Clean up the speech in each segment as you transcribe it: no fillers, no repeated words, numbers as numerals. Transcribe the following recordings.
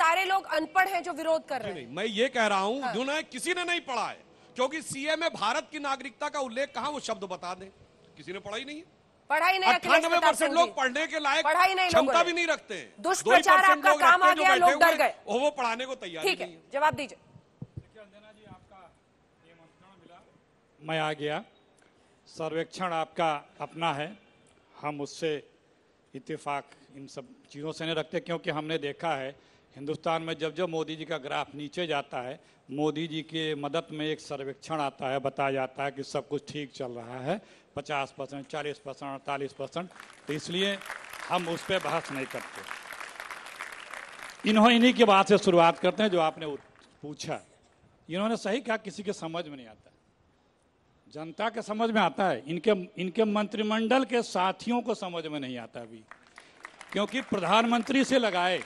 सारे लोग अनपढ़ हैं जो विरोध कर रहे हैं। नहीं, मैं ये कह रहा हूं जिन्हें किसी ने नहीं पढ़ा है, क्योंकि सीए में भारत की नागरिकता का उल्लेख कहां, वो शब्द बता दें, किसी ने पढ़ा ही नहीं है। पढ़ाई नहीं, 98% लोग पढ़ने के लायक क्षमता भी नहीं रखते हैं। दुष्प्रचार आपका काम आ गया, लोग डर गए, वो पढ़ाने को तैयार नहीं है। जवाब दीजिए। अंजना जी, आपका निमंत्रण मिला, मैं आ गया। सर्वेक्षण आपका अपना है, हम उससे इत्तेफाक इन सब चीज़ों से नहीं रखते, क्योंकि हमने देखा है हिंदुस्तान में जब जब मोदी जी का ग्राफ नीचे जाता है, मोदी जी के मदद में एक सर्वेक्षण आता है, बताया जाता है कि सब कुछ ठीक चल रहा है, 50%, 40%, 48%। तो इसलिए हम उस पर बहस नहीं करते। इन्हीं की बात से शुरुआत करते हैं जो आपने पूछा। इन्होंने सही कहा, किसी के समझ में नहीं आता, जनता के समझ में आता है, इनके मंत्रिमंडल के साथियों को समझ में नहीं आता अभी, क्योंकि प्रधानमंत्री से लगाए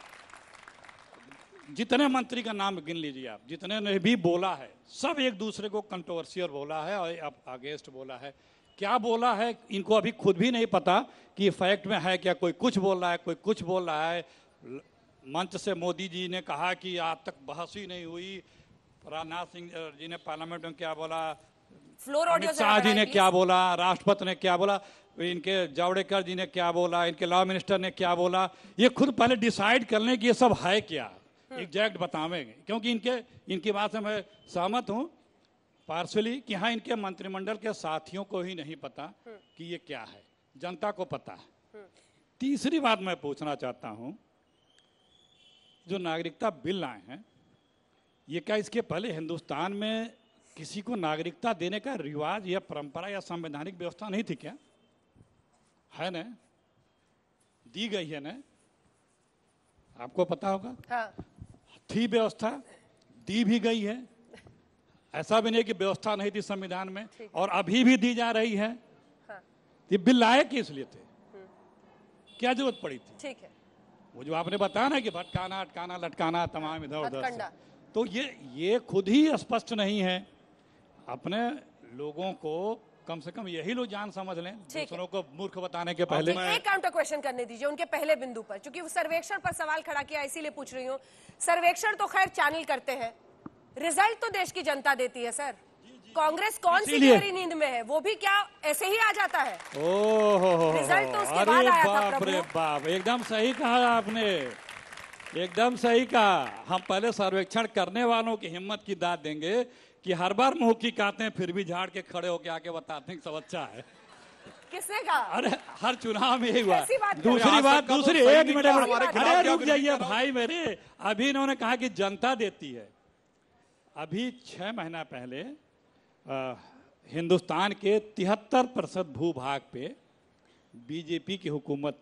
जितने मंत्री का नाम गिन लीजिए आप, जितने ने भी बोला है, सब एक दूसरे को कंट्रोवर्शियल बोला है और अब अगेंस्ट बोला है। क्या बोला है इनको अभी खुद भी नहीं पता कि फैक्ट में है क्या। कोई कुछ बोल रहा है, कोई कुछ बोल रहा है। मंच से मोदी जी ने कहा कि आज तक बहस ही नहीं हुई। राजनाथ सिंह जी ने पार्लियामेंट में क्या बोला, अमित शाह जी ने क्या बोला, राष्ट्रपति ने क्या बोला, इनके जावड़ेकर जी ने क्या बोला, इनके लॉ मिनिस्टर ने क्या बोला। ये खुद पहले डिसाइड कर लें कि ये सब है क्या, एग्जैक्ट बतावेंगे। क्योंकि इनकी बात से मैं सहमत हूं पार्शली कि हाँ, इनके मंत्रिमंडल के साथियों को ही नहीं पता कि ये क्या है, जनता को पता है। तीसरी बात मैं पूछना चाहता हूं, जो नागरिकता बिल लाए हैं, ये क्या इसके पहले हिंदुस्तान में किसी को नागरिकता देने का रिवाज या परंपरा या संवैधानिक व्यवस्था नहीं थी क्या? है ना, दी गई है ना, आपको पता होगा। हाँ। थी व्यवस्था, दी भी गई है, ऐसा भी नहीं कि व्यवस्था नहीं थी संविधान में, और अभी भी दी जा रही है। हाँ। ये बिल लाए किस लिए थे, क्या जरूरत पड़ी थी? ठीक है, वो जो आपने बताया ना कि भटकाना, अटकाना, लटकाना, तमाम इधर उधर, तो ये खुद ही स्पष्ट नहीं है। अपने लोगों को कम से कम यही लोग जान समझ लें, दूसरों को मूर्ख बताने के पहले। एक काउंटर क्वेश्चन करने दीजिए उनके पहले बिंदु पर, क्योंकि वो सर्वेक्षण पर सवाल खड़ा किया, इसीलिए पूछ रही हूँ। सर्वेक्षण तो खैर चैनल करते हैं, रिजल्ट तो देश की जनता देती है सर। कांग्रेस कौन सी गहरी नींद में है, वो भी क्या ऐसे ही आ जाता है? ओहो, रिजल्ट तो उसके बाद आया था। बाप रे बाप, एकदम सही कहा आपने, एकदम सही कहा। हम पहले सर्वेक्षण करने वालों की हिम्मत की दाद देंगे कि हर बार मुंह की कहते हैं, फिर भी झाड़ के खड़े होके आके बताते हैं सब अच्छा है। किसने कहा? अरे हर चुनाव में यही हुआ। दूसरी बात, दूसरी एक मिनट, अरे रुक जाइए भाई मेरे। अभी इन्होंने कहा कि जनता देती है। अभी 6 महीना पहले हिंदुस्तान के 73% भूभाग पे बीजेपी की हुकूमत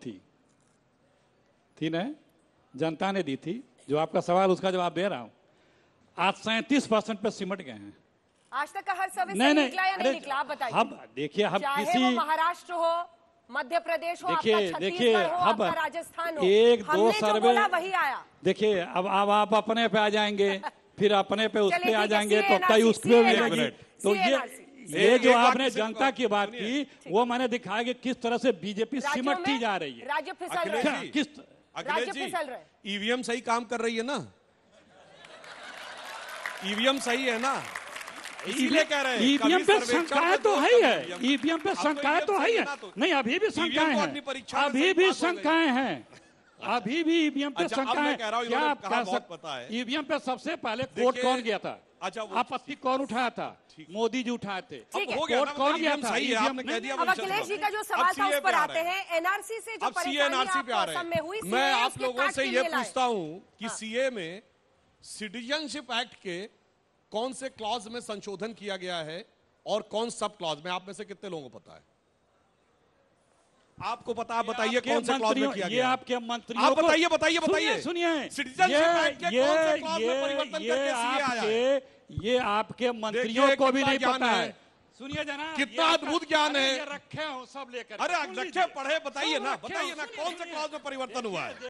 थी ना, जनता ने दी थी। जो आपका सवाल उसका जवाब दे रहा हूं। आज 37% पे सिमट गए हैं। आज तक का हर सर्वे निकला या नहीं निकला, आप बताइए। हम देखिए, हम चाहे वो महाराष्ट्र हो, मध्य प्रदेश हो, देखिए अब राजस्थान हो, एक दो सर्वे वही आया। देखिए अब आप अपने पे आ जाएंगे, फिर अपने पे उस पे आ जाएंगे, तो कई उस पे मिलेगी। तो ये जो आपने जनता की बात की, वो मैंने दिखाया कि किस तरह से बीजेपी सिमटती जा रही है। राज्य फिसल रहे हैं। अखिलेश जी, ईवीएम सही काम कर रही है ना? ईवीएम सही है ना, इसीलिए कह रहे हैं। ईवीएम पे शंकाएं तो है, ईवीएम पे शंकाएं तो है। नहीं, अभी भी शंकाएं हैं, अभी भी शंकाएं हैं, अभी भी ईवीएम पे शंकाएं। क्या आप कह सकते, ईवीएम पे सबसे पहले कोर्ट कौन गया था? आपत्ति कौन उठाया था? मोदी जी उठाए थे। कोर्ट कौन गया था? अब अखिलेश जी का जो सवाल था उस पर आते हैं। एनआरसी से जो परेशानी में हुई, मैं आप लोगों से ये पूछता हूँ कि सीए में सिटीजनशिप एक्ट के कौन से क्लॉज में संशोधन किया गया है और कौन सब क्लॉज में? आप में से कितने लोगों को पता है? आपको पता, आप बताइए कौन से क्लॉज में किया गया? ये आपके मंत्रियों, आप बताइए। सुनिए, सिटीजनशिप एक्ट के कौन से क्लॉज में परिवर्तन करके सीए आया है? ये आपके मंत्रियों को भी नहीं पता है। सुनिए जना, कितना अद्भुत ज्ञान है। रखे हो सब लेकर, अरे रखे पढ़े, बताइए ना कौन से क्लॉज में परिवर्तन हुआ है?